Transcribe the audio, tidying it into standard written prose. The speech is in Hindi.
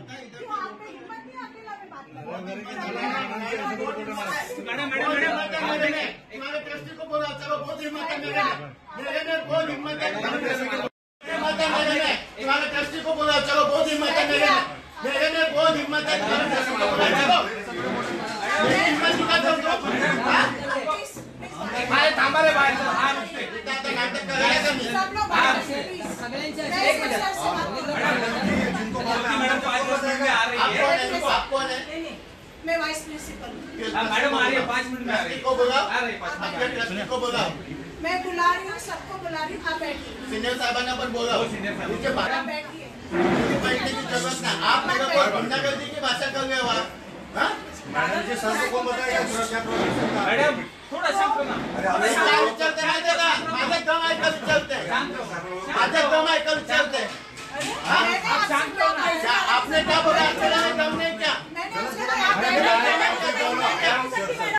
क्यों आपको हिम्मत नहीं अकेला में बात करने? मैडम ट्रस्टी को बोला चलो बहुत हिम्मत है मेरे में बहुत हिम्मत है तुम्हारे ट्रस्टी को बोला चलो बहुत हिम्मत है मेरे में बहुत हिम्मत है तुम्हारे ट्रस्टी को बोला चलो हिम्मत निकाल दो भाई थांबा रे भाई नाटक करायला मी सब लोग मैडम 5 मिनट में आ रही है। आप कौन है? मैं वाइस प्रिंसिपल हूँ। मैडम आ रही है 5 मिनट में आ रही है। को बोला आ रही है 5 मिनट आपके ट्रस्टी को बोला मैं बुला रही हूँ, सबको बुला रही हूँ, आप बैठिए। सीनियर साहबांना पण बोला सीनियर साहब नीचे बाहर आप बैठिए। बैठने की जरूरत नहीं आप मेरे को गुंडागर्दी की भाषा कर रहे हो आप हाँ? मैडम जी सर को बताया सुरक्षा प्रोटेक्शन का मैडम थोड़ा शांत होना। चलते माझे दम ऐकून चलते माझे दम ऐकून चलते